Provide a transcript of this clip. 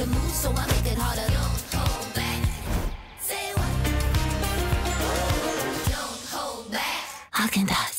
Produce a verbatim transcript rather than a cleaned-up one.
the move, so I make it harder. Don't hold back. Say what? Don't hold back. Haagen-Dazs.